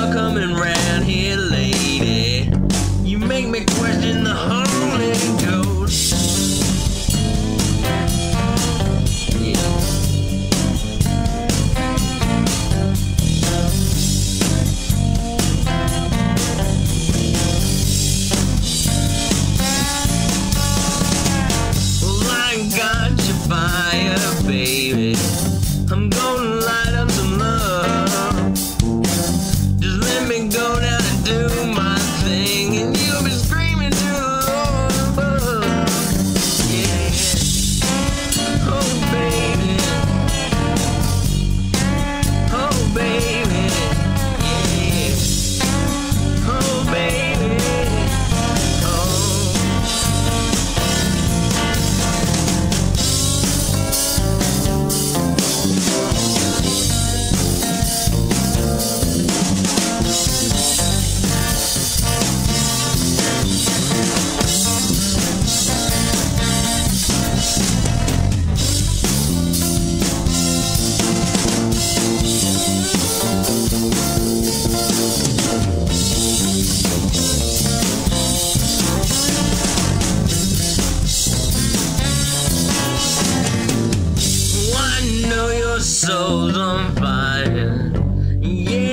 y'all coming round here, lady? You make me question the Holy Ghost. Well, I got your fire, baby. I'm gonna light up some love. Just let me go down and do my thing, and you'll be screaming to the Lord above. Yeah. Oh, baby. Oh, baby. Yeah. Oh, baby. Oh. Well, I know your soul's on fire. Yeah.